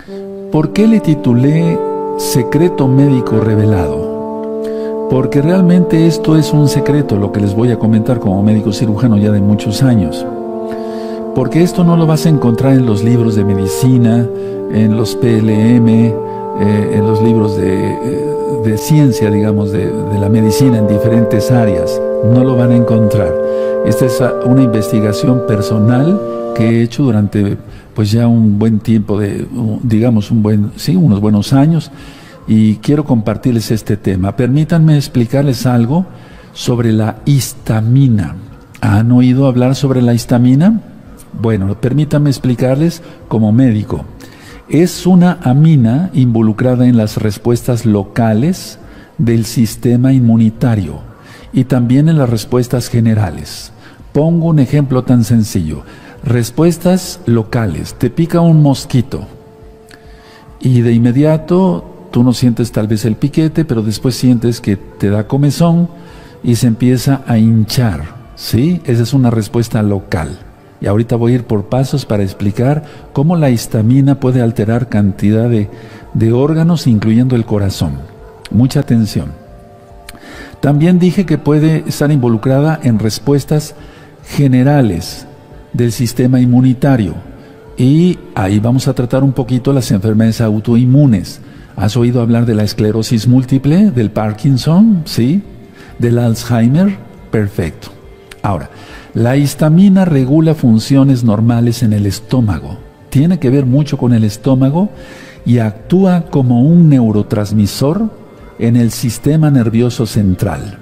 ¿Por qué le titulé Secreto Médico Revelado? Porque realmente esto es un secreto, lo que les voy a comentar como médico cirujano ya de muchos años. Porque esto no lo vas a encontrar en los libros de medicina, en los PLM, en los libros de ciencia, digamos, de la medicina en diferentes áreas. No lo van a encontrar. Esta es una investigación personal que he hecho durante pues ya un buen tiempo, digamos unos buenos años, y quiero compartirles este tema. Permítanme explicarles algo sobre la histamina. ¿Han oído hablar sobre la histamina? Bueno, permítanme explicarles como médico. Es una amina involucrada en las respuestas locales del sistema inmunitario y también en las respuestas generales. Pongo un ejemplo tan sencillo. Respuestas locales. Te pica un mosquito y de inmediato tú no sientes tal vez el piquete, pero después sientes que te da comezón y se empieza a hinchar, ¿sí? Esa es una respuesta local. Y ahorita voy a ir por pasos para explicar cómo la histamina puede alterar cantidad de órganos, incluyendo el corazón. Mucha atención. También dije que puede estar involucrada en respuestas generales del sistema inmunitario. Y ahí vamos a tratar un poquito las enfermedades autoinmunes. ¿Has oído hablar de la esclerosis múltiple, del Parkinson? ¿Sí? ¿Del Alzheimer? Perfecto. Ahora, la histamina regula funciones normales en el estómago. Tiene que ver mucho con el estómago y actúa como un neurotransmisor en el sistema nervioso central.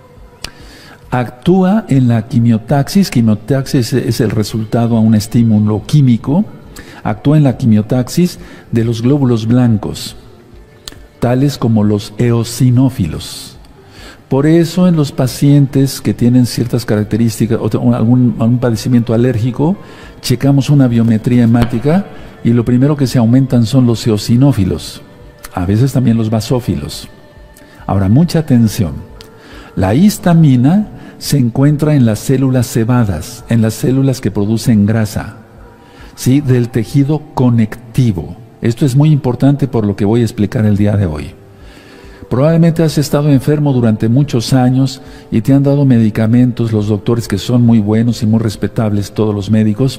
Actúa en la quimiotaxis. Quimiotaxis es el resultado a un estímulo químico. Actúa en la quimiotaxis de los glóbulos blancos, tales como los eosinófilos. Por eso en los pacientes que tienen ciertas características o algún padecimiento alérgico, checamos una biometría hemática y lo primero que se aumentan son los eosinófilos, a veces también los basófilos. Ahora, mucha atención. La histamina se encuentra en las células cebadas, en las células que producen grasa, ¿sí? Del tejido conectivo. Esto es muy importante por lo que voy a explicar el día de hoy. Probablemente has estado enfermo durante muchos años y te han dado medicamentos los doctores, que son muy buenos y muy respetables, todos los médicos,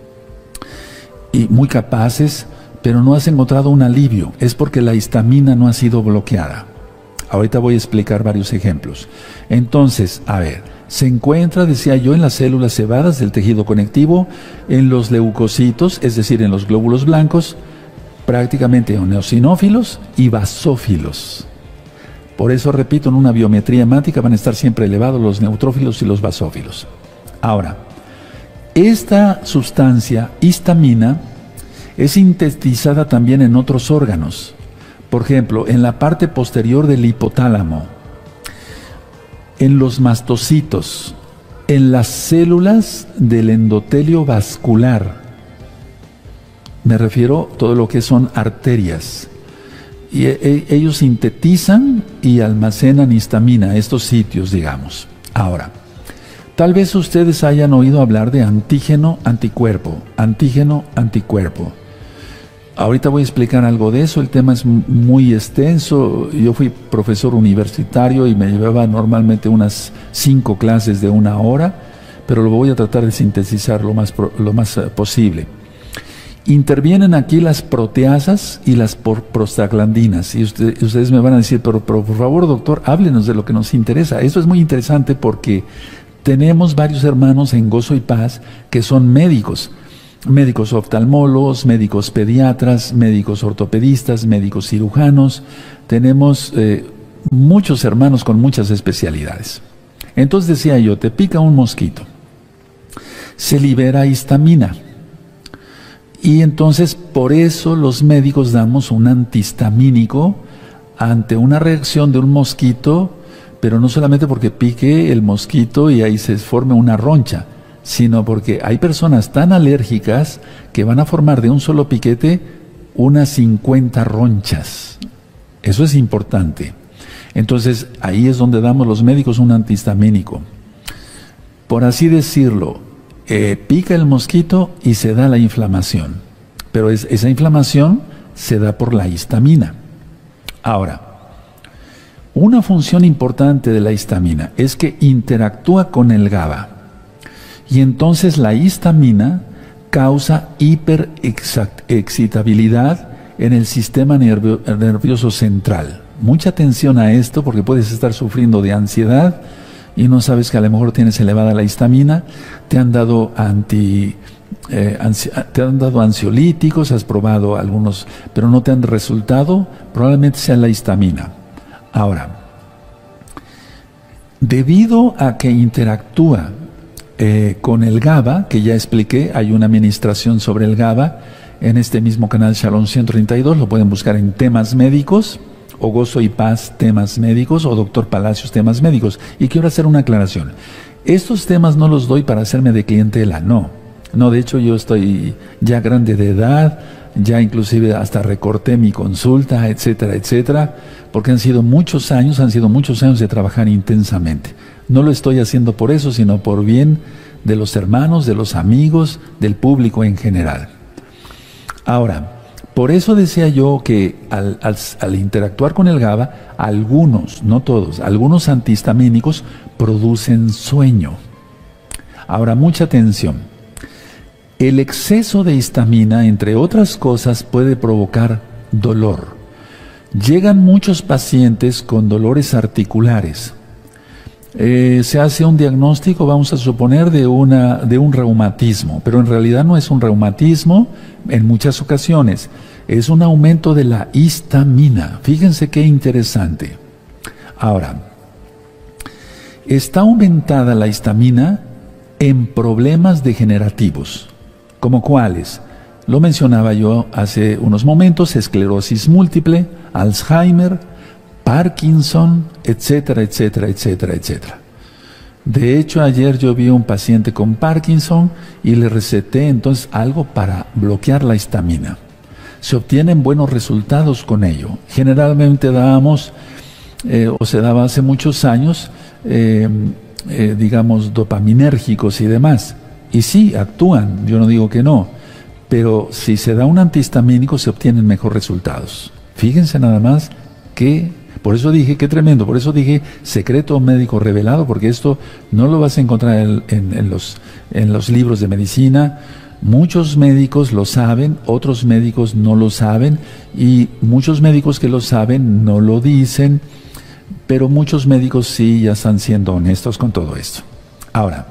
y muy capaces, pero no has encontrado un alivio. Es porque la histamina no ha sido bloqueada. Ahorita voy a explicar varios ejemplos. Entonces, a ver, se encuentra, decía yo, en las células cebadas del tejido conectivo, en los leucocitos, es decir, en los glóbulos blancos, prácticamente en eosinófilos y basófilos. Por eso, repito, en una biometría hemática van a estar siempre elevados los neutrófilos y los basófilos. Ahora, esta sustancia, histamina, es sintetizada también en otros órganos. Por ejemplo, en la parte posterior del hipotálamo, en los mastocitos, en las células del endotelio vascular. Me refiero a todo lo que son arterias. Y ellos sintetizan y almacenan histamina, estos sitios, digamos. Ahora, tal vez ustedes hayan oído hablar de antígeno-anticuerpo, antígeno-anticuerpo. Ahorita voy a explicar algo de eso, el tema es muy extenso. Yo fui profesor universitario y me llevaba normalmente unas 5 clases de 1 hora, pero lo voy a tratar de sintetizar lo más posible. Intervienen aquí las proteasas y las prostaglandinas. Y ustedes me van a decir, pero por favor, doctor, háblenos de lo que nos interesa. Esto es muy interesante porque tenemos varios hermanos en Gozo y Paz que son médicos. Médicos oftalmólogos, médicos pediatras, médicos ortopedistas, médicos cirujanos. Tenemos muchos hermanos con muchas especialidades. Entonces decía yo, te pica un mosquito, se libera histamina. Y entonces por eso los médicos damos un antihistamínico ante una reacción de un mosquito, pero no solamente porque pique el mosquito y ahí se forme una roncha, sino porque hay personas tan alérgicas que van a formar de un solo piquete unas 50 ronchas. Eso es importante. Entonces ahí es donde damos los médicos un antihistamínico. Por así decirlo, pica el mosquito y se da la inflamación. Pero esa inflamación se da por la histamina. Ahora, una función importante de la histamina es que interactúa con el GABA. Y entonces la histamina causa hiperexcitabilidad en el sistema nervioso central. Mucha atención a esto porque puedes estar sufriendo de ansiedad y no sabes que a lo mejor tienes elevada la histamina, te han dado ansiolíticos, has probado algunos, pero no te han resultado, probablemente sea la histamina. Ahora, debido a que interactúa con el GABA, que ya expliqué, hay una administración sobre el GABA en este mismo canal Shalom 132, lo pueden buscar en temas médicos, o Gozo y Paz temas médicos, o Doctor Palacios temas médicos. Y quiero hacer una aclaración. Estos temas no los doy para hacerme de clientela, no, de hecho yo estoy ya grande de edad, ya inclusive hasta recorté mi consulta, etcétera, etcétera, porque han sido muchos años de trabajar intensamente. No lo estoy haciendo por eso, sino por bien de los hermanos, de los amigos, del público en general. Ahora, por eso decía yo que al interactuar con el GABA, algunos, no todos, algunos antihistamínicos producen sueño. Ahora, mucha atención. El exceso de histamina, entre otras cosas, puede provocar dolor. Llegan muchos pacientes con dolores articulares. Se hace un diagnóstico, vamos a suponer, de un reumatismo, pero en realidad no es un reumatismo en muchas ocasiones, es un aumento de la histamina. Fíjense qué interesante. Ahora, está aumentada la histamina en problemas degenerativos, ¿como cuáles? Lo mencionaba yo hace unos momentos: esclerosis múltiple, Alzheimer, Parkinson, etcétera, etcétera, etcétera, etcétera. De hecho, ayer yo vi a un paciente con Parkinson y le receté entonces algo para bloquear la histamina. Se obtienen buenos resultados con ello. Generalmente dábamos, o se daba hace muchos años, digamos, dopaminérgicos y demás. Y sí, actúan, yo no digo que no, pero si se da un antihistamínico se obtienen mejores resultados. Fíjense nada más que, por eso dije, qué tremendo, por eso dije secreto médico revelado, porque esto no lo vas a encontrar en los libros de medicina. Muchos médicos lo saben, otros médicos no lo saben, y muchos médicos que lo saben no lo dicen, pero muchos médicos sí ya están siendo honestos con todo esto. Ahora,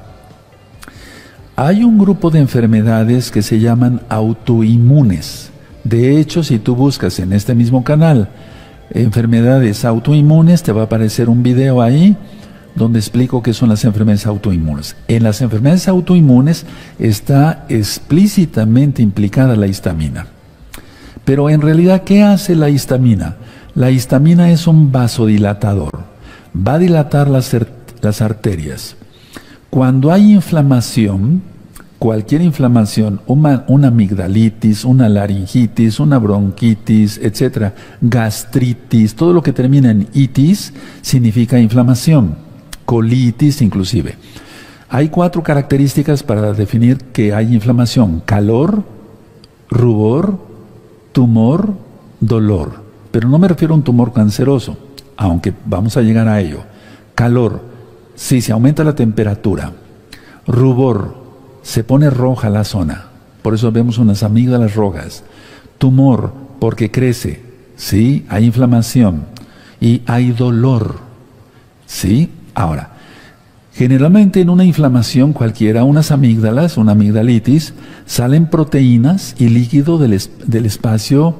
hay un grupo de enfermedades que se llaman autoinmunes. De hecho, si tú buscas en este mismo canal enfermedades autoinmunes, te va a aparecer un video ahí donde explico qué son las enfermedades autoinmunes. En las enfermedades autoinmunes está explícitamente implicada la histamina. Pero en realidad, ¿qué hace la histamina? La histamina es un vasodilatador. Va a dilatar las arterias. Cuando hay inflamación, cualquier inflamación, una amigdalitis, una laringitis, una bronquitis, etcétera, gastritis, todo lo que termina en itis significa inflamación, colitis inclusive. Hay 4 características para definir que hay inflamación: calor, rubor, tumor, dolor. Pero no me refiero a un tumor canceroso, aunque vamos a llegar a ello. Calor, sí, se aumenta la temperatura. Rubor, se pone roja la zona, por eso vemos unas amígdalas rojas. Tumor, porque crece, sí, hay inflamación. Y hay dolor, sí. Ahora, generalmente en una inflamación cualquiera, unas amígdalas, una amigdalitis, salen proteínas y líquido del espacio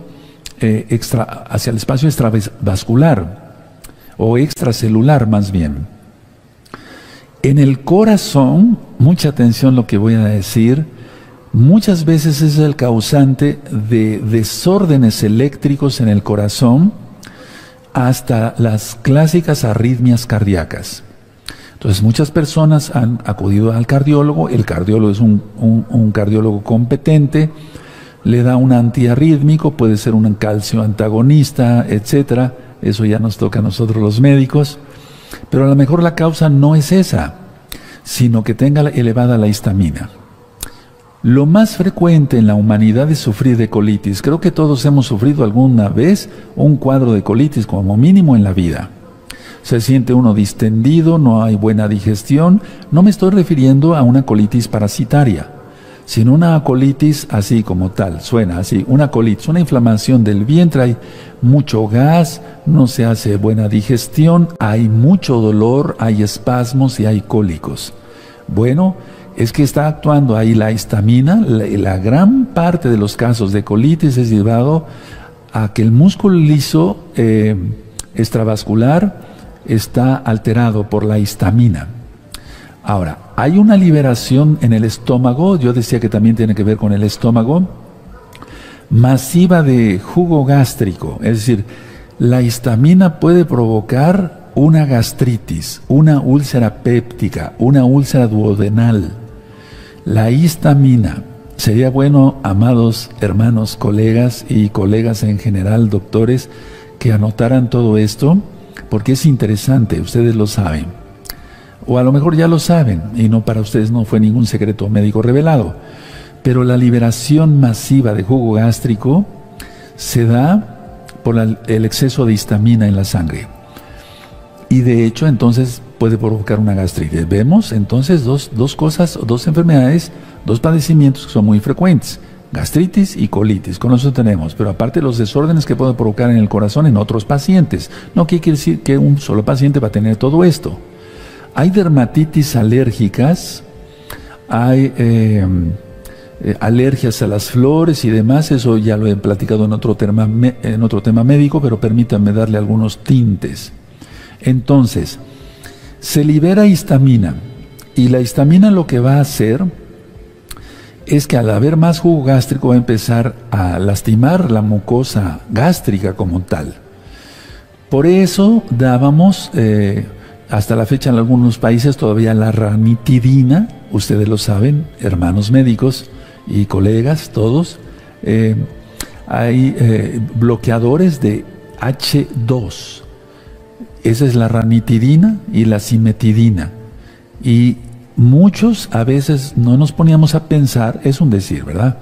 hacia el espacio extravascular o extracelular más bien. En el corazón, mucha atención lo que voy a decir, muchas veces es el causante de desórdenes eléctricos en el corazón hasta las clásicas arritmias cardíacas. Entonces muchas personas han acudido al cardiólogo, el cardiólogo es un cardiólogo competente, le da un antiarrítmico, puede ser un calcio antagonista, etcétera. Eso ya nos toca a nosotros los médicos. Pero a lo mejor la causa no es esa, sino que tenga elevada la histamina. Lo más frecuente en la humanidad es sufrir de colitis. Creo que todos hemos sufrido alguna vez un cuadro de colitis como mínimo en la vida. Se siente uno distendido, no hay buena digestión. No me estoy refiriendo a una colitis parasitaria, sino una colitis así como tal, suena así, una colitis, una inflamación del vientre, hay mucho gas, no se hace buena digestión, hay mucho dolor, hay espasmos y hay cólicos. Bueno, es que está actuando ahí la histamina. La gran parte de los casos de colitis es llevado a que el músculo liso extravascular está alterado por la histamina. Ahora, hay una liberación en el estómago, yo decía que también tiene que ver con el estómago, masiva de jugo gástrico, es decir, la histamina puede provocar una gastritis, una úlcera péptica, una úlcera duodenal. La histamina, sería bueno, amados hermanos, colegas y colegas en general, doctores, que anotaran todo esto, porque es interesante, ustedes lo saben. O a lo mejor ya lo saben, y no, para ustedes no fue ningún secreto médico revelado. Pero la liberación masiva de jugo gástrico se da por el exceso de histamina en la sangre. Y de hecho, entonces, puede provocar una gastritis. Vemos, entonces, dos cosas, dos enfermedades, dos padecimientos que son muy frecuentes. Gastritis y colitis, con eso tenemos. Pero aparte los desórdenes que puede provocar en el corazón en otros pacientes. No quiere decir que un solo paciente va a tener todo esto. Hay dermatitis alérgicas, hay alergias a las flores y demás, eso ya lo he platicado en otro tema médico, pero permítanme darle algunos tintes. Entonces, se libera histamina, y la histamina lo que va a hacer es que al haber más jugo gástrico va a empezar a lastimar la mucosa gástrica como tal. Por eso dábamos... hasta la fecha en algunos países todavía la ranitidina, ustedes lo saben, hermanos médicos y colegas, todos, hay bloqueadores de H2, esa es la ranitidina y la cimetidina, y muchos a veces no nos poníamos a pensar, es un decir, ¿verdad?,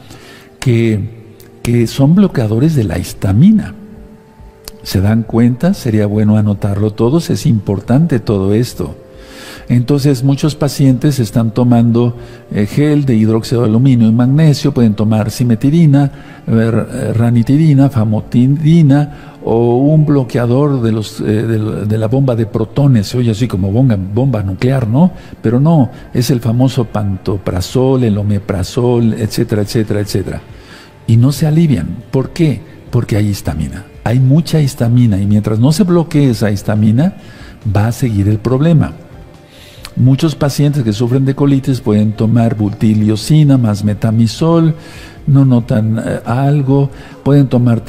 que son bloqueadores de la histamina. ¿Se dan cuenta? Sería bueno anotarlo todos, es importante todo esto. Entonces muchos pacientes están tomando gel de hidróxido de aluminio y magnesio, pueden tomar cimetidina, ranitidina, famotidina o un bloqueador de la bomba de protones. Se oye así como bomba nuclear, ¿no? Pero no, es el famoso pantoprazol, el omeprazol, etcétera, etcétera, etcétera. Y no se alivian. ¿Por qué? Porque hay histamina. Hay mucha histamina y mientras no se bloquee esa histamina, va a seguir el problema. Muchos pacientes que sufren de colitis pueden tomar butiliocina más metamizol, no notan algo, pueden tomar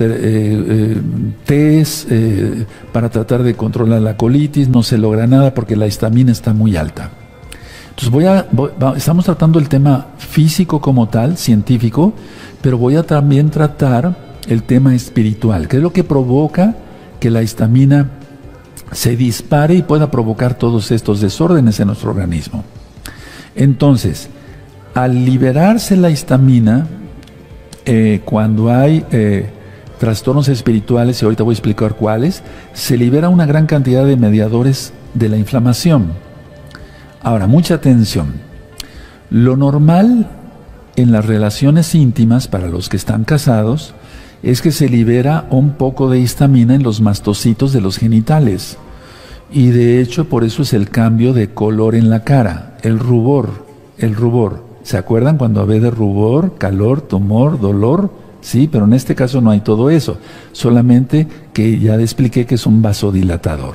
tés para tratar de controlar la colitis, no se logra nada porque la histamina está muy alta. Entonces estamos tratando el tema físico como tal, científico, pero voy a también tratar el tema espiritual, que es lo que provoca que la histamina se dispare y pueda provocar todos estos desórdenes en nuestro organismo. Entonces, al liberarse la histamina, cuando hay trastornos espirituales, y ahorita voy a explicar cuáles, se libera una gran cantidad de mediadores de la inflamación. Ahora, mucha atención. Lo normal en las relaciones íntimas, para los que están casados, es que se libera un poco de histamina en los mastocitos de los genitales. Y de hecho, por eso es el cambio de color en la cara, el rubor. ¿Se acuerdan cuando había de rubor, calor, tumor, dolor? Sí, pero en este caso no hay todo eso. Solamente que ya le expliqué que es un vasodilatador.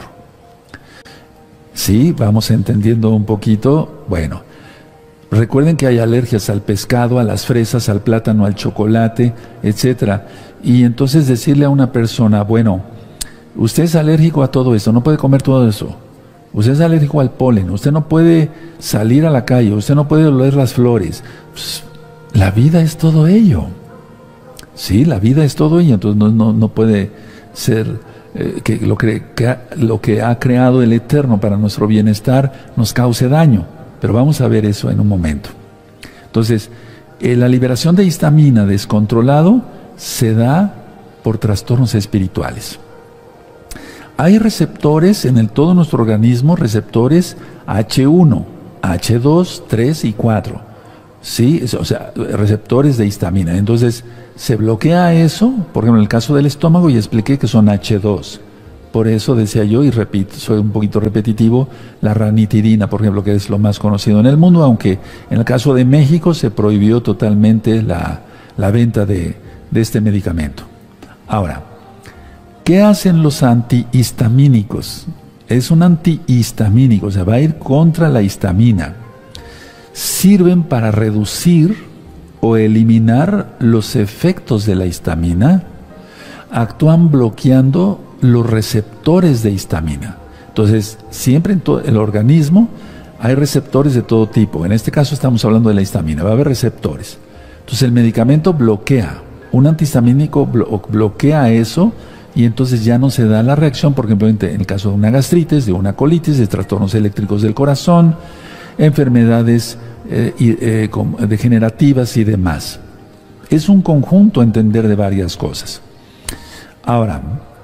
Sí, vamos entendiendo un poquito. Bueno, recuerden que hay alergias al pescado, a las fresas, al plátano, al chocolate, etcétera. Y entonces decirle a una persona, bueno, usted es alérgico a todo eso, no puede comer todo eso. Usted es alérgico al polen, usted no puede salir a la calle, usted no puede oler las flores. Pues, la vida es todo ello. Sí, la vida es todo ello, entonces no puede ser que lo que ha creado el Eterno para nuestro bienestar nos cause daño. Pero vamos a ver eso en un momento. Entonces, La liberación de histamina descontrolado se da por trastornos espirituales. Hay receptores en todo nuestro organismo, receptores H1, H2, 3 y 4. ¿Sí? O sea, receptores de histamina. Entonces, se bloquea eso, por ejemplo, en el caso del estómago, y expliqué que son H2. Por eso decía yo, y repito, soy un poquito repetitivo, la ranitidina, por ejemplo, que es lo más conocido en el mundo, aunque en el caso de México se prohibió totalmente la venta de este medicamento. Ahora, ¿qué hacen los antihistamínicos? Es un antihistamínico, o sea, va a ir contra la histamina. Sirven para reducir o eliminar los efectos de la histamina, actúan bloqueando los receptores de histamina. Entonces, siempre en todo el organismo hay receptores de todo tipo. En este caso estamos hablando de la histamina, va a haber receptores. Entonces, el medicamento bloquea, un antihistamínico bloquea eso, y entonces ya no se da la reacción, por ejemplo, en el caso de una gastritis, de una colitis, de trastornos eléctricos del corazón, enfermedades degenerativas y demás. Es un conjunto entender de varias cosas. Ahora,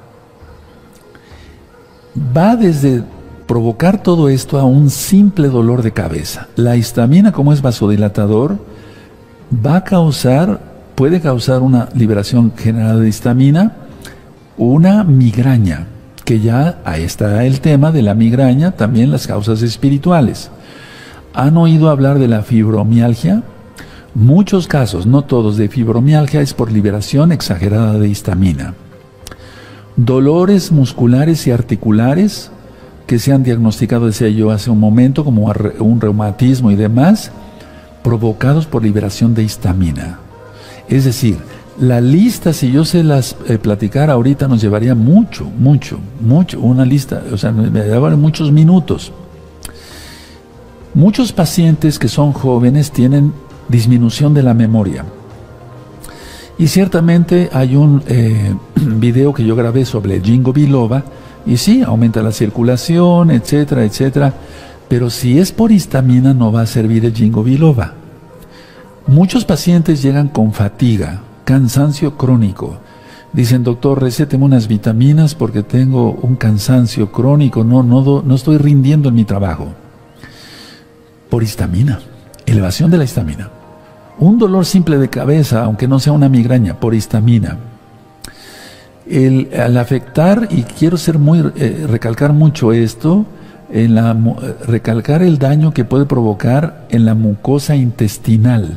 va desde provocar todo esto a un simple dolor de cabeza. La histamina, como es vasodilatador, puede causar una liberación generada de histamina, una migraña, que ya ahí está el tema de la migraña, también las causas espirituales. ¿Han oído hablar de la fibromialgia? Muchos casos, no todos, de fibromialgia es por liberación exagerada de histamina. Dolores musculares y articulares que se han diagnosticado, decía yo hace un momento, como un reumatismo y demás, provocados por liberación de histamina. Es decir, la lista, si yo se las platicara ahorita, nos llevaría mucho, una lista, o sea, me llevaría muchos minutos. Muchos pacientes que son jóvenes tienen disminución de la memoria. Y ciertamente hay un video que yo grabé sobre el ginkgo biloba, y sí, aumenta la circulación, etcétera, etcétera. Pero si es por histamina, no va a servir el ginkgo biloba. Muchos pacientes llegan con fatiga, cansancio crónico. Dicen, doctor, recéteme unas vitaminas porque tengo un cansancio crónico, no estoy rindiendo en mi trabajo. Por histamina, elevación de la histamina. Un dolor simple de cabeza, aunque no sea una migraña, por histamina. Al afectar, y quiero recalcar mucho esto, recalcar el daño que puede provocar en la mucosa intestinal,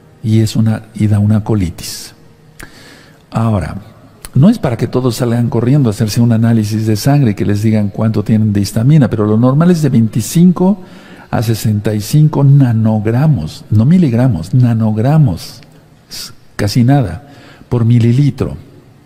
y da una colitis. Ahora, no es para que todos salgan corriendo a hacerse un análisis de sangre y que les digan cuánto tienen de histamina, pero lo normal es de 25 a 65 nanogramos, no miligramos, nanogramos, casi nada, por mililitro.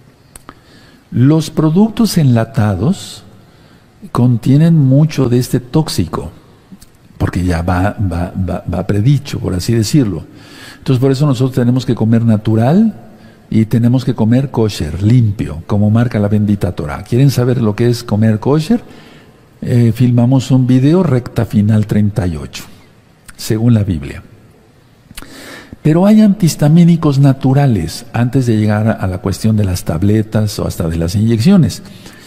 Los productos enlatados contienen mucho de este tóxico, porque ya va predicho, por así decirlo. Entonces, por eso nosotros tenemos que comer natural y tenemos que comer kosher, limpio, como marca la bendita Torah. ¿Quieren saber lo que es comer kosher? Filmamos un video, recta final 38, según la Biblia. Pero hay antihistamínicos naturales, antes de llegar a la cuestión de las tabletas o hasta de las inyecciones.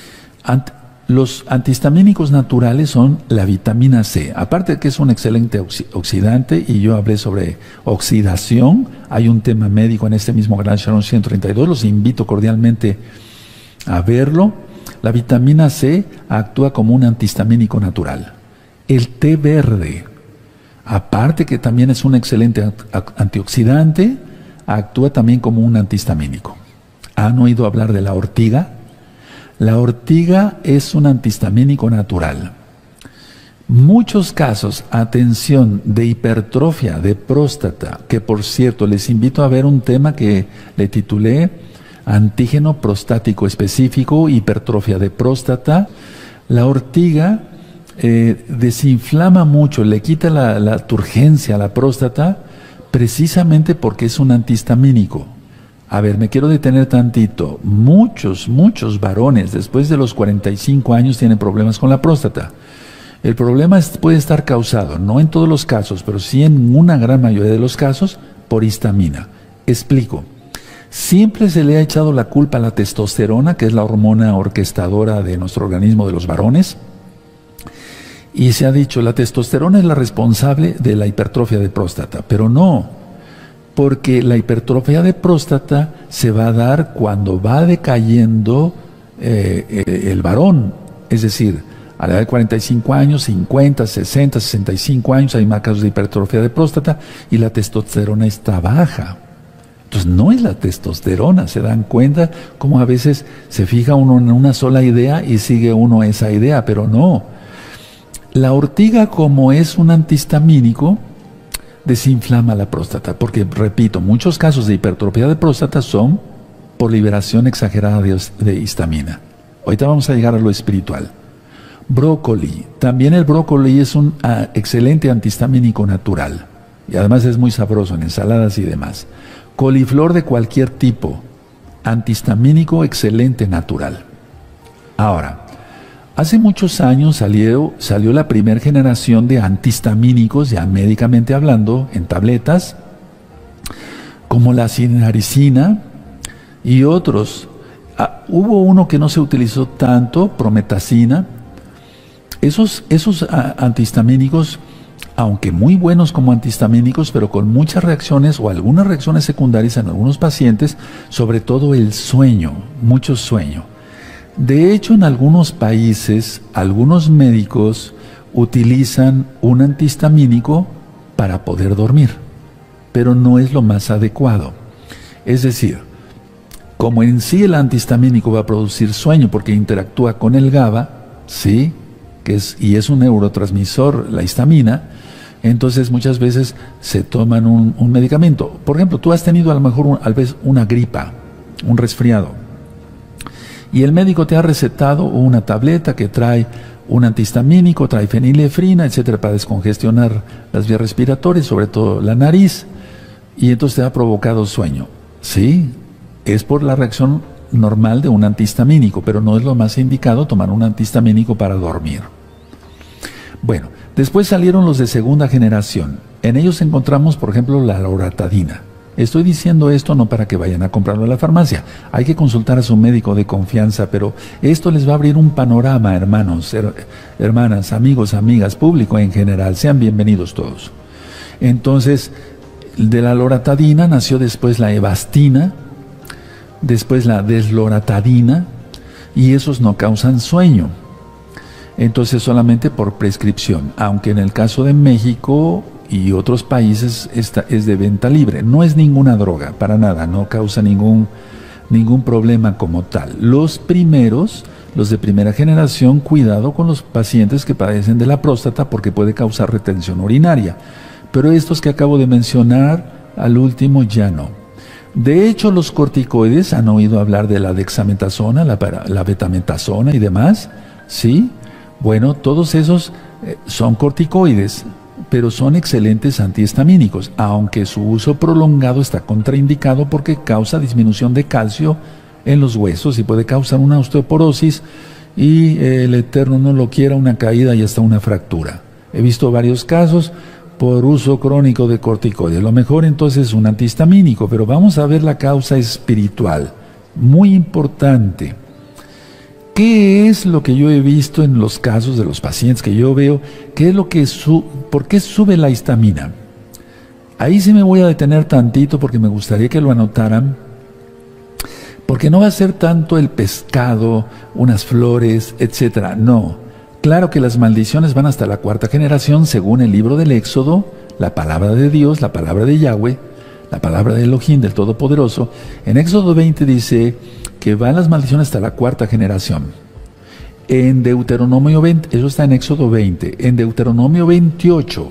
Los antihistamínicos naturales son la vitamina C, aparte de que es un excelente oxidante, y yo hablé sobre oxidación, hay un tema médico en este mismo Gran Shalom 132, los invito cordialmente a verlo. La vitamina C actúa como un antihistamínico natural. El té verde, aparte que también es un excelente antioxidante, actúa también como un antihistamínico. ¿Han oído hablar de la ortiga? La ortiga es un antihistamínico natural. Muchos casos, atención, de hipertrofia de próstata, que por cierto les invito a ver un tema que le titulé antígeno prostático específico, hipertrofia de próstata. La ortiga desinflama mucho, le quita la turgencia a la próstata, precisamente porque es un antihistamínico. A ver, me quiero detener tantito. Muchos varones después de los 45 años tienen problemas con la próstata. El problema puede estar causado, no en todos los casos, pero sí en una gran mayoría de los casos, por histamina. Explico. Siempre se le ha echado la culpa a la testosterona, que es la hormona orquestadora de nuestro organismo de los varones. Y se ha dicho, la testosterona es la responsable de la hipertrofia de próstata, pero no, porque la hipertrofia de próstata se va a dar cuando va decayendo el varón, es decir, a la edad de 45 años, 50, 60, 65 años, hay más casos de hipertrofia de próstata y la testosterona está baja. Entonces no es la testosterona, se dan cuenta cómo a veces se fija uno en una sola idea y sigue uno esa idea, pero no. La ortiga, como es un antihistamínico, desinflama la próstata, porque, repito, muchos casos de hipertrofia de próstata son por liberación exagerada de histamina. Ahorita vamos a llegar a lo espiritual. Brócoli. También el brócoli es un excelente antihistamínico natural, y además es muy sabroso en ensaladas y demás. Coliflor de cualquier tipo, antihistamínico excelente natural. Ahora, hace muchos años salió la primera generación de antihistamínicos, ya médicamente hablando, en tabletas, como la cinaricina y otros. Hubo uno que no se utilizó tanto, prometacina. Esos antihistamínicos, aunque muy buenos como antihistamínicos, pero con muchas reacciones o algunas reacciones secundarias en algunos pacientes, sobre todo el sueño, mucho sueño. De hecho, en algunos países, algunos médicos utilizan un antihistamínico para poder dormir, pero no es lo más adecuado. Es decir, como en sí el antihistamínico va a producir sueño porque interactúa con el GABA, ¿sí? Y es un neurotransmisor, la histamina, entonces muchas veces se toman un medicamento. Por ejemplo, tú has tenido a lo mejor una gripa, un resfriado, y el médico te ha recetado una tableta que trae un antihistamínico, trae fenilefrina, etcétera, para descongestionar las vías respiratorias, sobre todo la nariz, y entonces te ha provocado sueño. Sí, es por la reacción normal de un antihistamínico, pero no es lo más indicado tomar un antihistamínico para dormir. Bueno, después salieron los de segunda generación. En ellos encontramos, por ejemplo, la loratadina. Estoy diciendo esto no para que vayan a comprarlo a la farmacia. Hay que consultar a su médico de confianza, pero esto les va a abrir un panorama, hermanos, hermanas, amigos, amigas, público en general. Sean bienvenidos todos. Entonces, de la loratadina nació después la evastina, después la desloratadina, y esos no causan sueño. Entonces solamente por prescripción, aunque en el caso de México y otros países esta es de venta libre. No es ninguna droga, para nada, no causa ningún problema como tal. Los primeros, los de primera generación, cuidado con los pacientes que padecen de la próstata porque puede causar retención urinaria. Pero estos que acabo de mencionar, al último ya no. De hecho, los corticoides, ¿han oído hablar de la dexametasona, la betametasona y demás? ¿Sí? Bueno, todos esos son corticoides, pero son excelentes antihistamínicos, aunque su uso prolongado está contraindicado porque causa disminución de calcio en los huesos y puede causar una osteoporosis y el Eterno no lo quiera, una caída y hasta una fractura. He visto varios casos por uso crónico de corticoides. Lo mejor entonces es un antihistamínico, pero vamos a ver la causa espiritual, muy importante. ¿Qué es lo que yo he visto en los casos de los pacientes que yo veo? ¿Qué es lo que ¿por qué sube la histamina? Ahí sí me voy a detener tantito porque me gustaría que lo anotaran, porque no va a ser tanto el pescado, unas flores, etcétera. No. Claro que las maldiciones van hasta la cuarta generación según el libro del Éxodo, la palabra de Dios, la palabra de Yahweh, la palabra de Elohim, del Todopoderoso. En Éxodo 20 dice que van las maldiciones hasta la cuarta generación. En Deuteronomio 20, eso está en Éxodo 20, en Deuteronomio 28,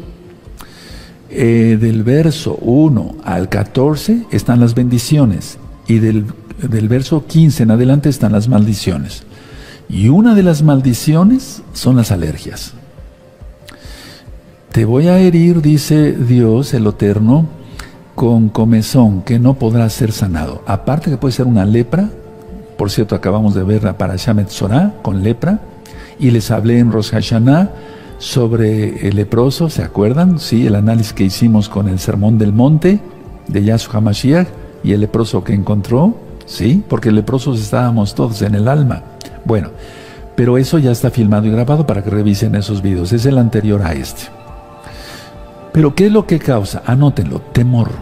del verso 1 al 14 están las bendiciones, y del verso 15 en adelante están las maldiciones. Y una de las maldiciones son las alergias. Te voy a herir, dice Dios, el Eterno, con comezón que no podrá ser sanado. Aparte que puede ser una lepra. Por cierto, acabamos de ver la Parashá Metzorah con lepra, y les hablé en Rosh Hashanah sobre el leproso, ¿se acuerdan? Sí, el análisis que hicimos con el Sermón del Monte, de Yahshua HaMashiach y el leproso que encontró, ¿sí? Porque leprosos estábamos todos en el alma. Bueno, pero eso ya está filmado y grabado para que revisen esos videos. Es el anterior a este. Pero ¿qué es lo que causa? Anótenlo, temor.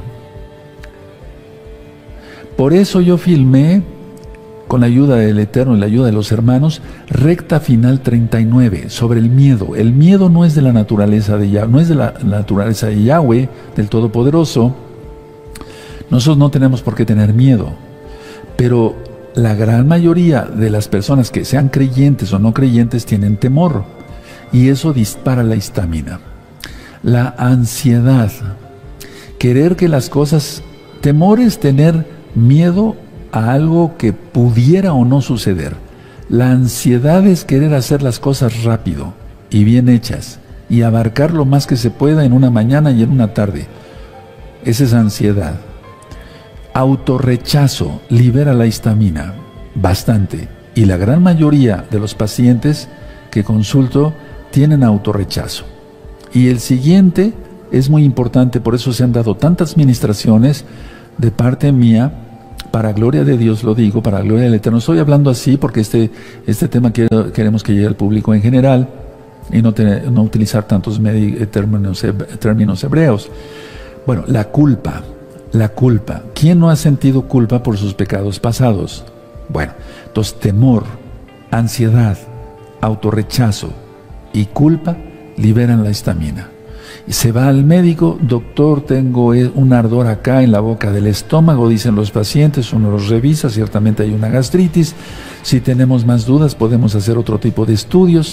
Por eso yo filmé, con la ayuda del Eterno y la ayuda de los hermanos, recta final 39, sobre el miedo. El miedo no es de la naturaleza de Yahweh, no es de la naturaleza de Yahweh, del Todopoderoso. Nosotros no tenemos por qué tener miedo, pero la gran mayoría de las personas que sean creyentes o no creyentes tienen temor, y eso dispara la histamina. La ansiedad, querer que las cosas, temor es tener miedo a algo que pudiera o no suceder. La ansiedad es querer hacer las cosas rápido y bien hechas y abarcar lo más que se pueda en una mañana y en una tarde. Esa es ansiedad. Autorrechazo libera la histamina bastante, y la gran mayoría de los pacientes que consulto tienen autorrechazo. Y el siguiente es muy importante, por eso se han dado tantas ministraciones de parte mía, para gloria de Dios lo digo, para gloria del Eterno. Estoy hablando así porque este tema queremos que llegue al público en general y no utilizar tantos términos hebreos. Bueno, la culpa. ¿Quién no ha sentido culpa por sus pecados pasados? Bueno, entonces temor, ansiedad, autorrechazo y culpa liberan la histamina. Y se va al médico, doctor, tengo un ardor acá en la boca del estómago, dicen los pacientes, uno los revisa, ciertamente hay una gastritis. Si tenemos más dudas podemos hacer otro tipo de estudios.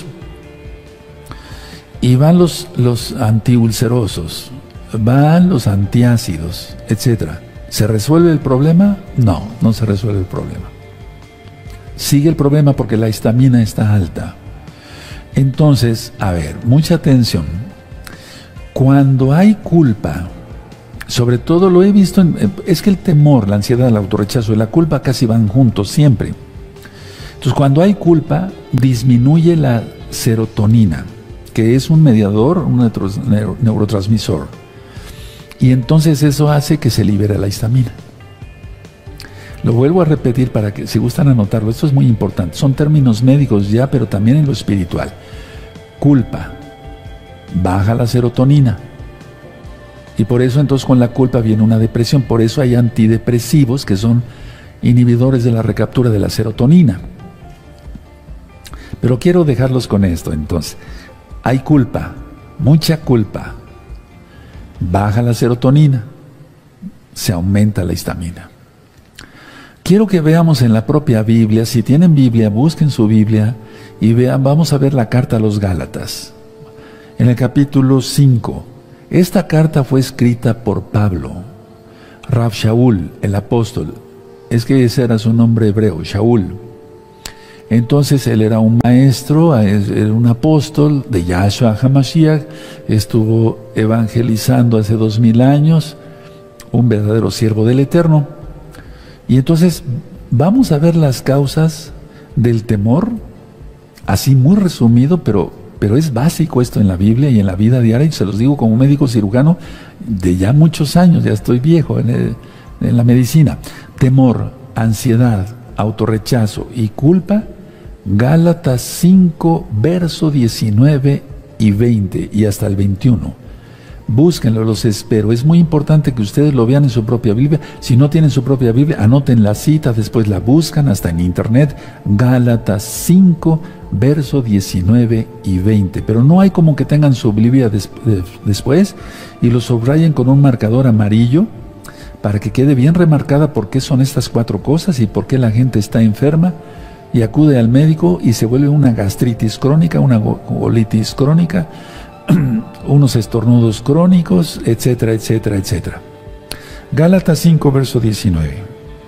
Y van los antiulcerosos, van los antiácidos, etc. ¿Se resuelve el problema? No, no se resuelve el problema. Sigue el problema porque la histamina está alta. Entonces, a ver, mucha atención. Cuando hay culpa, sobre todo lo he visto, es que el temor, la ansiedad, el autorrechazo y la culpa casi van juntos siempre. Entonces, cuando hay culpa, disminuye la serotonina, que es un mediador, un neurotransmisor. Y entonces eso hace que se libere la histamina. Lo vuelvo a repetir para que, si gustan anotarlo, esto es muy importante. Son términos médicos ya, pero también en lo espiritual. Culpa. Baja la serotonina. Y por eso entonces con la culpa viene una depresión. Por eso hay antidepresivos que son inhibidores de la recaptura de la serotonina. Pero quiero dejarlos con esto entonces. Hay culpa, mucha culpa. Baja la serotonina. Se aumenta la histamina. Quiero que veamos en la propia Biblia, si tienen Biblia, busquen su Biblia y vean, vamos a ver la carta a los Gálatas. En el capítulo 5, esta carta fue escrita por Pablo, Rav Shaul, el apóstol. Es que ese era su nombre hebreo, Shaul. Entonces él era un maestro, era un apóstol de Yahshua HaMashiach, estuvo evangelizando hace 2000 años, un verdadero siervo del Eterno. Y entonces vamos a ver las causas del temor, así muy resumido, pero es básico esto en la Biblia y en la vida diaria, y se los digo como médico cirujano de ya muchos años, ya estoy viejo en la medicina. Temor, ansiedad, autorrechazo y culpa, Gálatas 5, verso 19 y 20 y hasta el 21. Búsquenlo, los espero. Es muy importante que ustedes lo vean en su propia Biblia. Si no tienen su propia Biblia, anoten la cita, después la buscan hasta en internet. Gálatas 5, verso 19 y 20. Pero no hay como que tengan su Biblia después y lo subrayen con un marcador amarillo para que quede bien remarcada por qué son estas 4 cosas y por qué la gente está enferma y acude al médico y se vuelve una gastritis crónica, una colitis crónica, unos estornudos crónicos, etcétera, etcétera, etcétera. Gálatas 5, verso 19.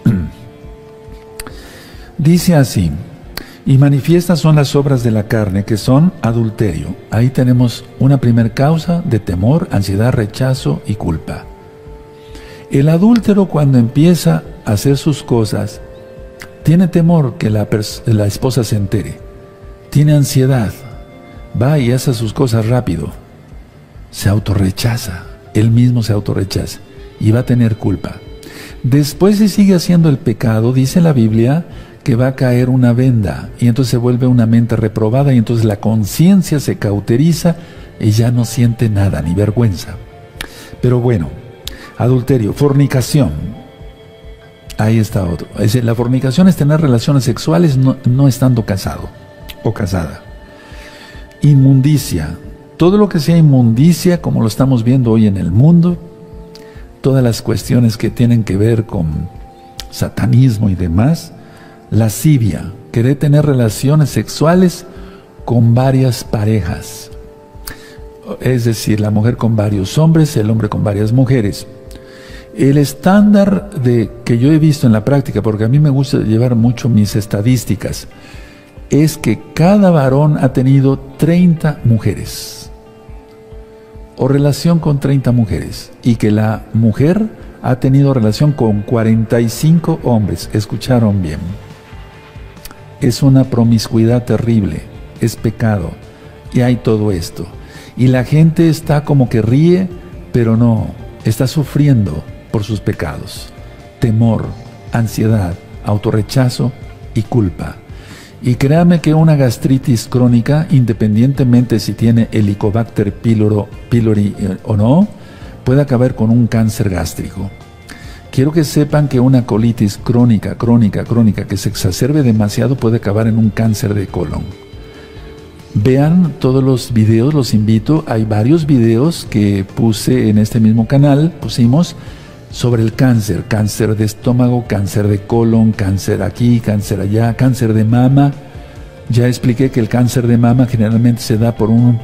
Dice así: y manifiestas son las obras de la carne, que son adulterio. Ahí tenemos una primer causa de temor, ansiedad, rechazo y culpa. El adúltero, cuando empieza a hacer sus cosas, tiene temor que la esposa se entere, tiene ansiedad, va y hace sus cosas rápido, se autorrechaza, él mismo se autorrechaza y va a tener culpa. Después, si sigue haciendo el pecado, dice la Biblia que va a caer una venda y entonces se vuelve una mente reprobada y entonces la conciencia se cauteriza y ya no siente nada, ni vergüenza. Pero bueno, adulterio, fornicación. Ahí está otro. Es decir, la fornicación es tener relaciones sexuales no estando casado o casada. Inmundicia. Todo lo que sea inmundicia, como lo estamos viendo hoy en el mundo, todas las cuestiones que tienen que ver con satanismo y demás. Lascivia, querer tener relaciones sexuales con varias parejas. Es decir, la mujer con varios hombres, el hombre con varias mujeres. El estándar que yo he visto en la práctica, porque a mí me gusta llevar mucho mis estadísticas, es que cada varón ha tenido 30 mujeres o relación con 30 mujeres y que la mujer ha tenido relación con 45 hombres. ¿Escucharon bien? Es una promiscuidad terrible, es pecado y hay todo esto. Y la gente está como que ríe, pero no, está sufriendo por sus pecados. Temor, ansiedad, autorrechazo y culpa. Y créame que una gastritis crónica, independientemente si tiene Helicobacter pylori o no, puede acabar con un cáncer gástrico. Quiero que sepan que una colitis crónica que se exacerbe demasiado puede acabar en un cáncer de colon. Vean todos los videos, los invito. Hay varios videos que puse en este mismo canal, pusimos sobre el cáncer. Cáncer de estómago, cáncer de colon, cáncer aquí, cáncer allá, cáncer de mama. Ya expliqué que el cáncer de mama generalmente se da por un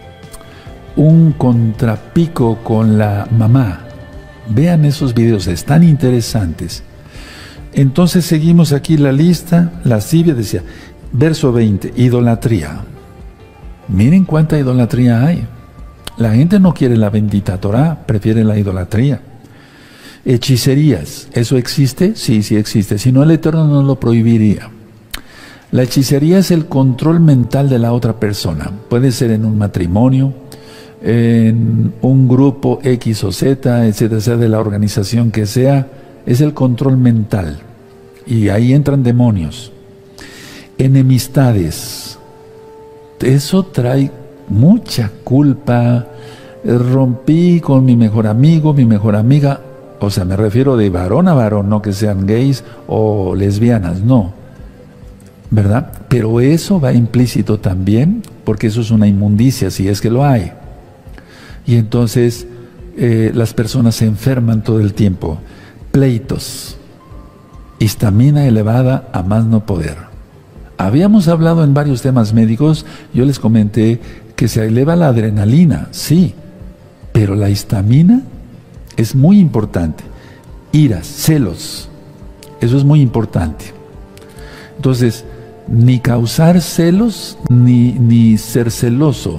contrapico con la mamá. Vean esos videos, están interesantes. Entonces seguimos aquí la lista. Lascivia, decía, verso 20, idolatría. Miren cuánta idolatría hay. La gente no quiere la bendita Torah, prefiere la idolatría. Hechicerías, ¿eso existe? Sí, sí existe. Si no, el Eterno no lo prohibiría. La hechicería es el control mental de la otra persona. Puede ser en un matrimonio, en un grupo X o Z, etcétera, sea de la organización que sea. Es el control mental. Y ahí entran demonios. Enemistades. Eso trae mucha culpa. Rompí con mi mejor amigo, mi mejor amiga. O sea, me refiero de varón a varón, no que sean gays o lesbianas, no. ¿Verdad? Pero eso va implícito también, porque eso es una inmundicia, si es que lo hay. Y entonces las personas se enferman todo el tiempo. Pleitos. Histamina elevada a más no poder. Habíamos hablado en varios temas médicos, yo les comenté que se eleva la adrenalina, sí, pero la histamina es muy importante. Iras, celos, eso es muy importante. Entonces, ni causar celos, ni ser celoso.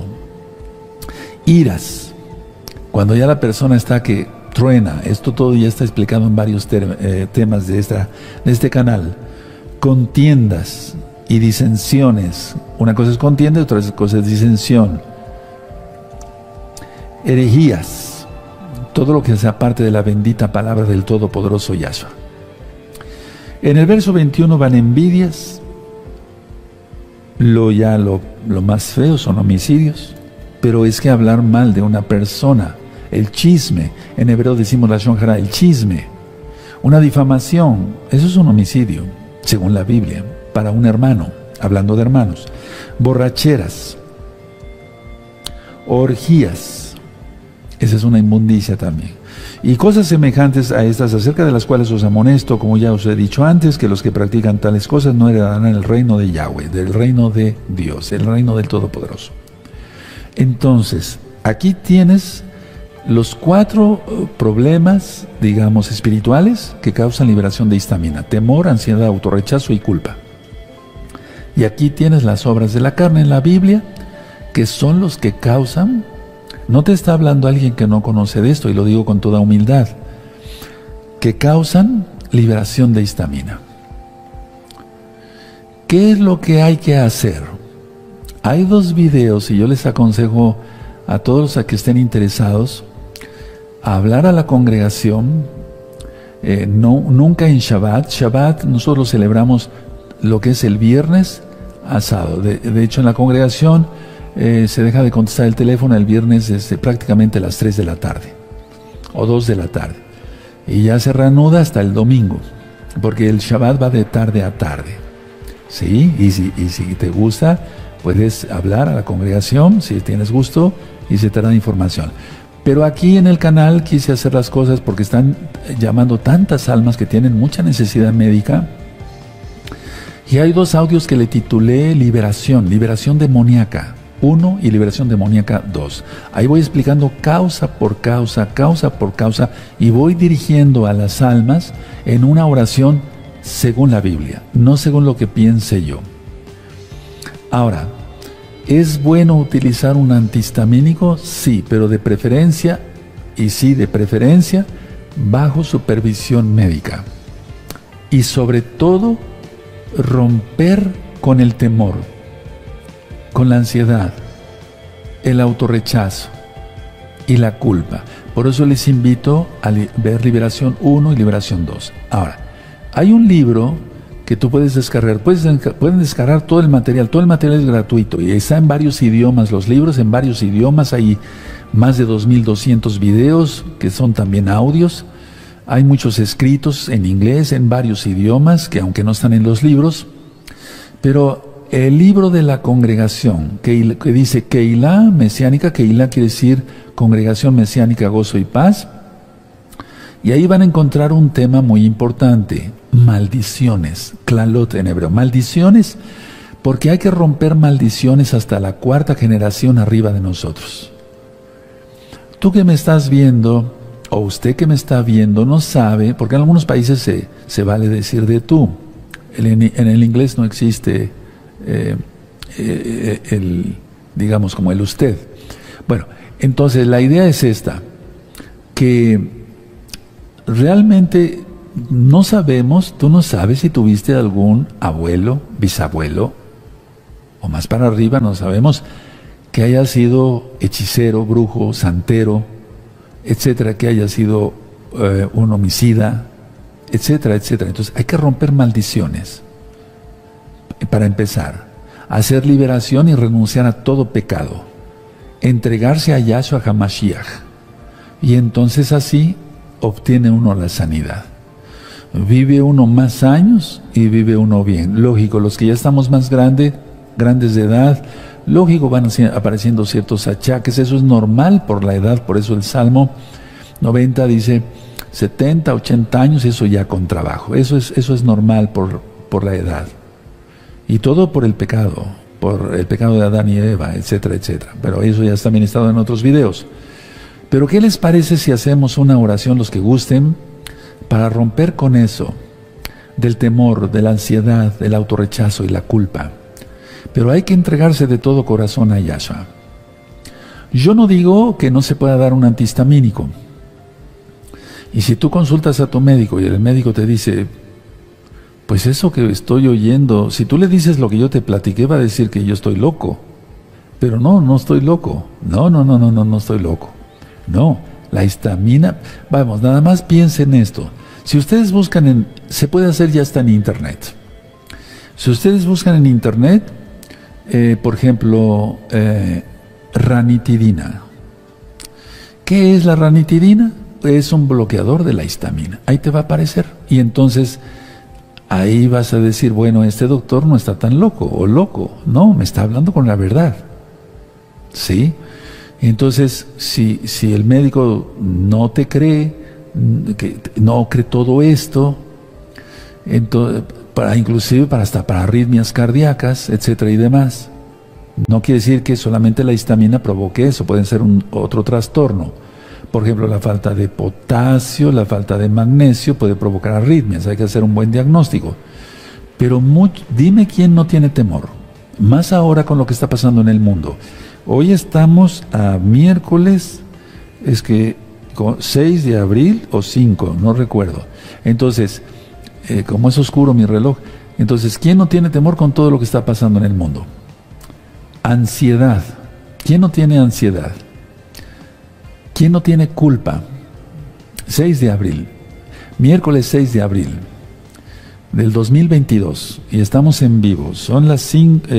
Iras, cuando ya la persona está que truena, esto todo ya está explicado en varios temas de este canal. Contiendas y disensiones. Una cosa es contienda, otra cosa es disensión. Herejías. Todo lo que sea parte de la bendita palabra del Todopoderoso Yahshua. En el verso 21 van envidias. Lo más feo son homicidios. Pero es que hablar mal de una persona. El chisme. En hebreo decimos la shon hara, el chisme. Una difamación. Eso es un homicidio, según la Biblia. Para un hermano, hablando de hermanos. Borracheras, orgías, esa es una inmundicia también. Y cosas semejantes a estas, acerca de las cuales os amonesto, como ya os he dicho antes, que los que practican tales cosas no heredarán el reino de Yahweh, del reino de Dios, el reino del Todopoderoso. Entonces, aquí tienes los 4 problemas, digamos, espirituales que causan liberación de histamina: temor, ansiedad, autorrechazo y culpa. Y aquí tienes las obras de la carne en la Biblia, que son los que causan. No te está hablando alguien que no conoce de esto, y lo digo con toda humildad, que causan liberación de histamina. ¿Qué es lo que hay que hacer? Hay 2 videos, y yo les aconsejo a todos los que estén interesados, hablar a la congregación, nunca en Shabbat. Shabbat nosotros celebramos lo que es el viernes a sábado. De hecho, en la congregación se deja de contestar el teléfono el viernes desde prácticamente las 3 de la tarde o 2 de la tarde. Y ya se reanuda hasta el domingo, porque el Shabbat va de tarde a tarde. ¿Sí? Y si te gusta, puedes hablar a la congregación, si tienes gusto, y se te da información. Pero aquí en el canal quise hacer las cosas porque están llamando tantas almas que tienen mucha necesidad médica. Y hay 2 audios que le titulé Liberación demoníaca 1 y Liberación demoníaca 2. Ahí voy explicando causa por causa, y voy dirigiendo a las almas en una oración según la Biblia, no según lo que piense yo. Ahora, ¿es bueno utilizar un antihistamínico? Sí, pero de preferencia, bajo supervisión médica. Y sobre todo, romper con el temor, con la ansiedad, el autorrechazo y la culpa. Por eso les invito a ver Liberación 1 y Liberación 2. Ahora, hay un libro que tú puedes descargar, pueden descargar todo el material es gratuito y está en varios idiomas, los libros en varios idiomas, hay más de 2200 videos que son también audios, hay muchos escritos en inglés en varios idiomas que aunque no están en los libros, pero el libro de la congregación que dice Keilah mesiánica, Keilah quiere decir congregación mesiánica, gozo y paz, y ahí van a encontrar un tema muy importante, maldiciones, klalot en hebreo, maldiciones, porque hay que romper maldiciones hasta la 4ª generación arriba de nosotros. Tú que me estás viendo, o usted que me está viendo, no sabe, porque en algunos países se vale decir de tú. En el inglés no existe digamos como el usted. Bueno, entonces la idea es esta, que realmente no sabemos, tú no sabes si tuviste algún abuelo, bisabuelo, o más para arriba, no sabemos que haya sido hechicero, brujo, santero, etcétera, que haya sido un homicida, etcétera, etcétera. Entonces hay que romper maldiciones. Para empezar, hacer liberación y renunciar a todo pecado, entregarse a Yahshua HaMashiach, y entonces así obtiene uno la sanidad. Vive uno más años y vive uno bien. Lógico, los que ya estamos más grandes de edad, lógico, van apareciendo ciertos achaques, eso es normal por la edad, por eso el Salmo 90 dice 70, 80 años, eso ya con trabajo, eso es normal por la edad. Y todo por el pecado de Adán y Eva, etcétera, etcétera. Pero eso ya está ministrado en otros videos. Pero ¿qué les parece si hacemos una oración, los que gusten, para romper con eso, del temor, de la ansiedad, del autorrechazo y la culpa? Pero hay que entregarse de todo corazón a Yahshua. Yo no digo que no se pueda dar un antihistamínico. Y si tú consultas a tu médico y el médico te dice, pues eso que estoy oyendo, si tú le dices lo que yo te platiqué, va a decir que yo estoy loco. Pero no estoy loco. No estoy loco. No, la histamina, vamos, nada más piensen en esto. Si ustedes buscan se puede hacer ya hasta en internet. Si ustedes buscan en internet, por ejemplo, ranitidina. ¿Qué es la ranitidina? Es un bloqueador de la histamina. Ahí te va a aparecer. Y entonces ahí vas a decir, bueno, este doctor no está tan loco o loco. No, me está hablando con la verdad. ¿Sí? Entonces, si el médico no te cree, que no cree todo esto, entonces, inclusive hasta para arritmias cardíacas, etcétera y demás, no quiere decir que solamente la histamina provoque eso, puede ser otro trastorno. Por ejemplo, la falta de potasio, la falta de magnesio puede provocar arritmias, hay que hacer un buen diagnóstico. Pero dime quién no tiene temor, más ahora con lo que está pasando en el mundo. Hoy estamos a miércoles, 6 de abril o 5, no recuerdo. Entonces, como es oscuro mi reloj, entonces, ¿quién no tiene temor con todo lo que está pasando en el mundo? Ansiedad. ¿Quién no tiene ansiedad? ¿Quién no tiene culpa? 6 de abril, miércoles 6 de abril del 2022, y estamos en vivo. Son las 5,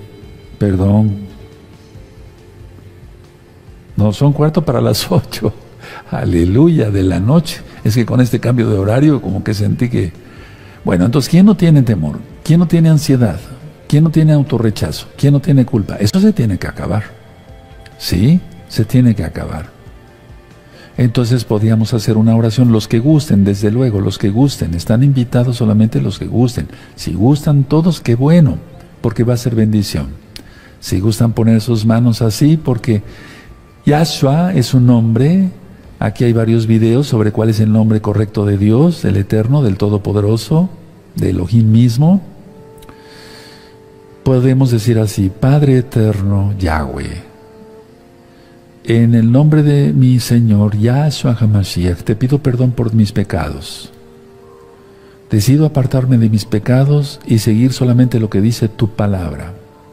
no, son cuarto para las 8, aleluya, de la noche. Es que con este cambio de horario como que sentí que, bueno, entonces, ¿quién no tiene temor? ¿Quién no tiene ansiedad? ¿Quién no tiene autorrechazo? ¿Quién no tiene culpa? Eso se tiene que acabar, ¿sí? Se tiene que acabar. Entonces podríamos hacer una oración, los que gusten, desde luego, los que gusten, están invitados solamente los que gusten. Si gustan todos, qué bueno, porque va a ser bendición. Si gustan poner sus manos así, porque Yahshua es un nombre, aquí hay varios videos sobre cuál es el nombre correcto de Dios, del Eterno, del Todopoderoso, de Elohim mismo. Podemos decir así, Padre Eterno, Yahweh, en el nombre de mi Señor, Yahshua HaMashiach, te pido perdón por mis pecados. Decido apartarme de mis pecados y seguir solamente lo que dice tu palabra.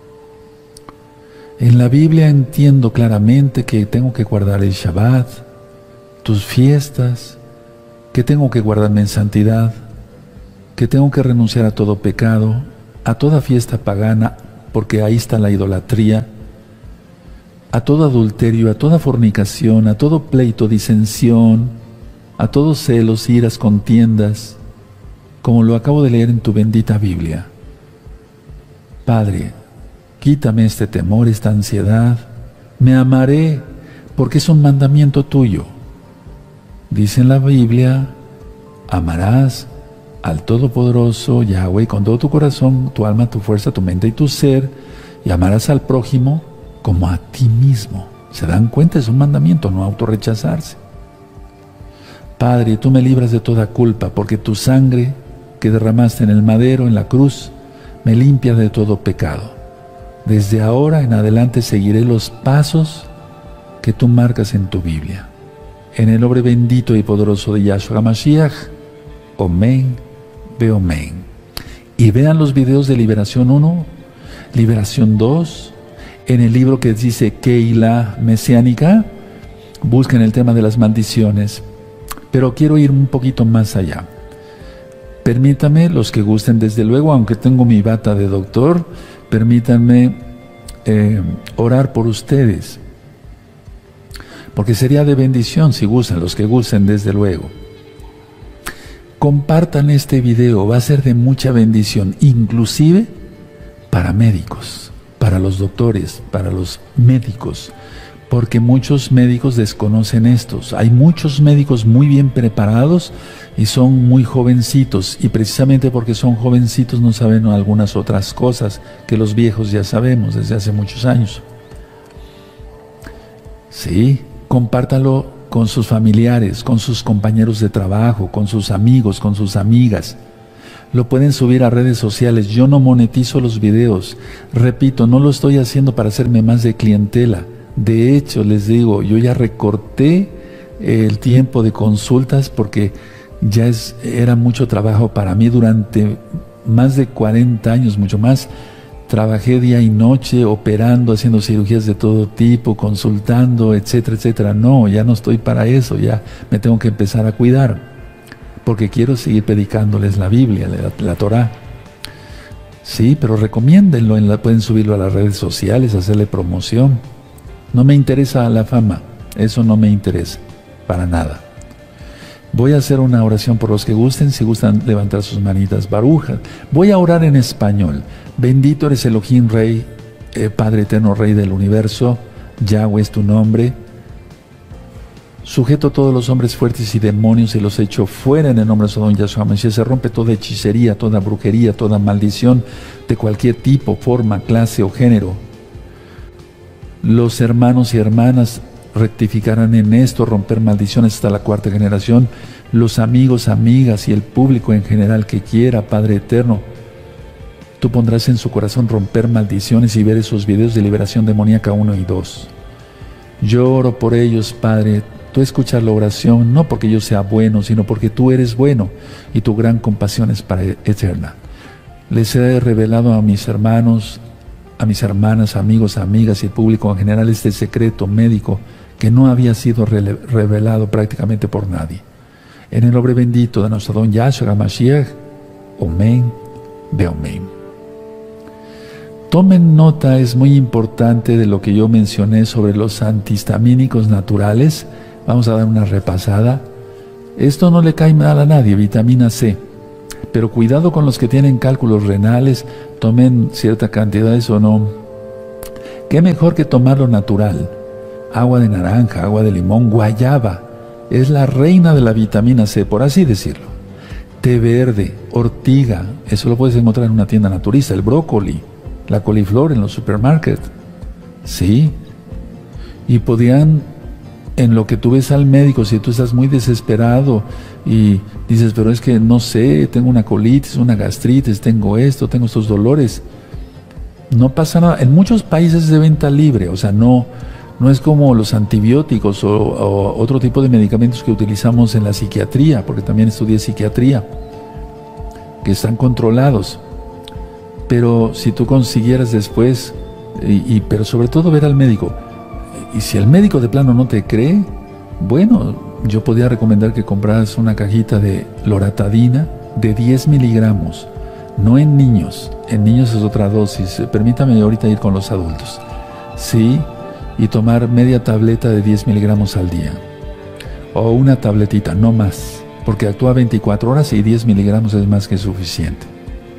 En la Biblia entiendo claramente que tengo que guardar el Shabbat, tus fiestas, que tengo que guardarme en santidad, que tengo que renunciar a todo pecado, a toda fiesta pagana, porque ahí está la idolatría, a todo adulterio, a toda fornicación, a todo pleito, disensión, a todos celos, iras, contiendas, como lo acabo de leer en tu bendita Biblia. Padre, quítame este temor, esta ansiedad, me amaré, porque es un mandamiento tuyo. Dice en la Biblia, amarás al Todopoderoso Yahweh con todo tu corazón, tu alma, tu fuerza, tu mente y tu ser, y amarás al prójimo como a ti mismo. ¿Se dan cuenta? Es un mandamiento, no autorrechazarse. Padre, tú me libras de toda culpa, porque tu sangre que derramaste en el madero, en la cruz, me limpia de todo pecado. Desde ahora en adelante seguiré los pasos que tú marcas en tu Biblia. En el nombre bendito y poderoso de Yahshua HaMashiach, Omen, Beomen. Y vean los videos de Liberación 1, Liberación 2, en el libro que dice Keilah Mesiánica, busquen el tema de las maldiciones. Pero quiero ir un poquito más allá. Permítanme, los que gusten, desde luego, aunque tengo mi bata de doctor, permítanme orar por ustedes. Porque sería de bendición si gustan, los que gusten, desde luego. Compartan este video, va a ser de mucha bendición, inclusive para médicos, para los doctores, para los médicos, porque muchos médicos desconocen estos. Hay muchos médicos muy bien preparados y son muy jovencitos, y precisamente porque son jovencitos no saben algunas otras cosas que los viejos ya sabemos desde hace muchos años. Sí, compártalo con sus familiares, con sus compañeros de trabajo, con sus amigos, con sus amigas. Lo pueden subir a redes sociales. Yo no monetizo los videos. Repito, no lo estoy haciendo para hacerme más de clientela. De hecho, les digo, yo ya recorté el tiempo de consultas porque ya era mucho trabajo para mí. Durante más de 40 años, mucho más, trabajé día y noche operando, haciendo cirugías de todo tipo, consultando, etcétera, etcétera. No, ya no estoy para eso, ya me tengo que empezar a cuidar, porque quiero seguir predicándoles la Biblia, la Torah. Sí, pero recomiéndenlo, pueden subirlo a las redes sociales, hacerle promoción. No me interesa la fama, eso no me interesa, para nada. Voy a hacer una oración por los que gusten, si gustan levantar sus manitas, barujas. Voy a orar en español. Bendito eres Elohim, Rey, Padre eterno, Rey del universo, Yahweh es tu nombre. Sujeto a todos los hombres fuertes y demonios y los echo fuera en el nombre de Sodom Yahshua HaMashiach. Se rompe toda hechicería, toda brujería, toda maldición de cualquier tipo, forma, clase o género. Los hermanos y hermanas rectificarán en esto, romper maldiciones hasta la 4ª generación. Los amigos, amigas y el público en general que quiera, Padre eterno, tú pondrás en su corazón romper maldiciones y ver esos videos de liberación demoníaca 1 y 2. Yo oro por ellos, Padre. Tú escuchas la oración, no porque yo sea bueno, sino porque tú eres bueno y tu gran compasión es para eterna. Les he revelado a mis hermanos, a mis hermanas, amigos, amigas y el público en general este secreto médico que no había sido revelado prácticamente por nadie. En el nombre bendito de nuestro don Yahshua HaMashiach. Omen, Beomen. Tomen nota, es muy importante de lo que yo mencioné sobre los antihistamínicos naturales. Vamos a dar una repasada. Esto no le cae mal a nadie, vitamina C. Pero cuidado con los que tienen cálculos renales, tomen cierta cantidad de eso, no. ¿Qué mejor que tomarlo natural? Agua de naranja, agua de limón, guayaba. Es la reina de la vitamina C, por así decirlo. Té verde, ortiga, eso lo puedes encontrar en una tienda naturista. El brócoli, la coliflor en los supermarkets. Sí. Y podrían, en lo que tú ves al médico, si tú estás muy desesperado y dices, pero es que no sé, tengo una colitis, una gastritis, tengo esto, tengo estos dolores. No pasa nada. En muchos países es de venta libre, o sea, no es como los antibióticos o otro tipo de medicamentos que utilizamos en la psiquiatría, porque también estudié psiquiatría, que están controlados. Pero si tú consiguieras después, pero sobre todo ver al médico, y si el médico de plano no te cree, bueno, yo podría recomendar que compraras una cajita de loratadina de 10 miligramos, no en niños es otra dosis. Permítame ahorita ir con los adultos, sí, y tomar media tableta de 10 miligramos al día, o una tabletita, no más, porque actúa 24 horas y 10 miligramos es más que suficiente.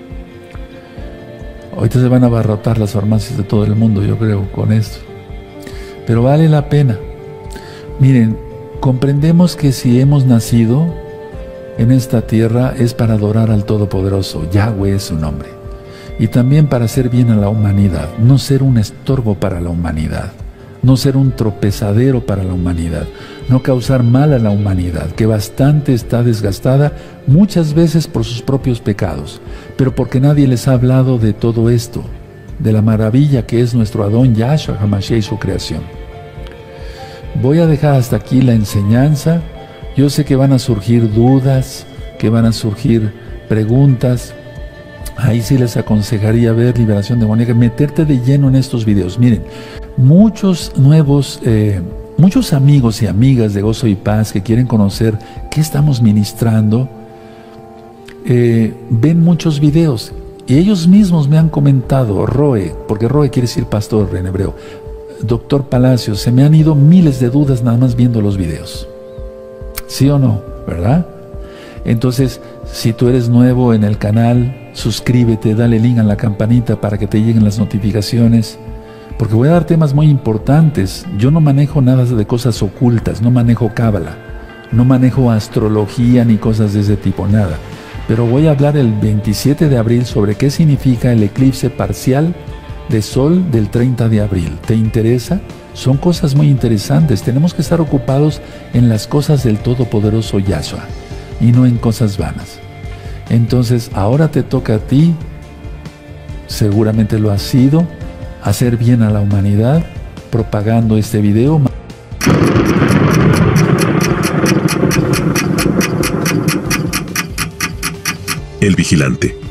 Ahorita se van a abarrotar las farmacias de todo el mundo, yo creo, con esto. Pero vale la pena. Miren, comprendemos que si hemos nacido en esta tierra es para adorar al Todopoderoso, Yahweh es su nombre. Y también para hacer bien a la humanidad, no ser un estorbo para la humanidad, no ser un tropezadero para la humanidad, no causar mal a la humanidad, que bastante está desgastada muchas veces por sus propios pecados, pero porque nadie les ha hablado de todo esto, de la maravilla que es nuestro Adón Yahshua HaMashiach y su creación. Voy a dejar hasta aquí la enseñanza. Yo sé que van a surgir dudas, que van a surgir preguntas. Ahí sí les aconsejaría ver Liberación Demoníaca, meterte de lleno en estos videos. Miren, muchos amigos y amigas de Gozo y Paz que quieren conocer qué estamos ministrando, ven muchos videos y ellos mismos me han comentado, Roe, porque Roe quiere decir pastor en hebreo, Doctor Palacios, se me han ido miles de dudas nada más viendo los videos. ¿Sí o no? ¿Verdad? Entonces, si tú eres nuevo en el canal, suscríbete, dale link a la campanita para que te lleguen las notificaciones, porque voy a dar temas muy importantes. Yo no manejo nada de cosas ocultas, no manejo cábala, no manejo astrología ni cosas de ese tipo, nada. Pero voy a hablar el 27 de abril sobre qué significa el eclipse parcial de sol del 30 de abril. ¿Te interesa? Son cosas muy interesantes. Tenemos que estar ocupados en las cosas del Todopoderoso Yahshua y no en cosas vanas. Entonces, ahora te toca a ti, seguramente lo has sido, hacer bien a la humanidad, propagando este video. El Vigilante.